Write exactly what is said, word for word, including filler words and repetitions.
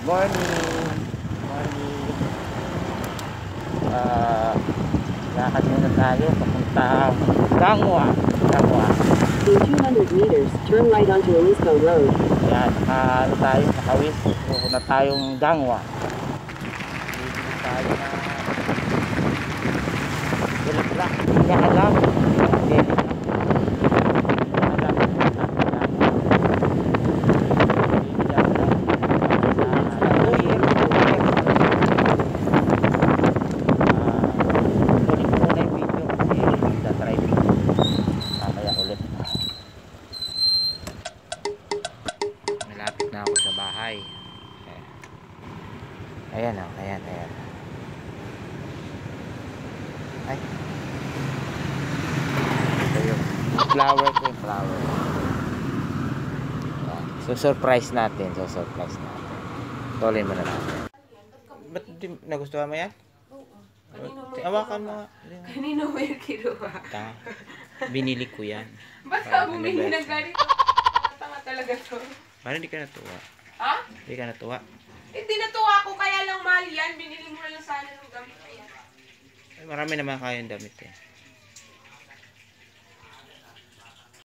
Morning. Morning. Ah, lakad muna tayo papuntang Gangwa. Gangwa. In two hundred meters, turn right onto Elisco Road. Yan, naka, ano tayo, nakawis. Pupunta tayong Gangwa. Dito tayo na Bulaklak. Nakalam. Okay. Malapit na ako sa bahay. Ayan o, ayan, ayan. Ay. Ito yung flower ko, yung flower. Ayan. So, surprise natin. So, surprise natin. Tolin mo na natin. Ba't di nagustuhan mo yan? Oo. Hawakan mo. Kanino mo yung kinuha? Ta. Binili ko yan. Ba't ka bumili ng ganito? Tanga talaga to. Parang hindi ka natuwa. Ha? Hindi ka natuwa. Hindi natuwa ako kaya lang mahal yan. Binili mo na lang sana ng gamit. Ayan. Ay, marami naman kayong damit eh.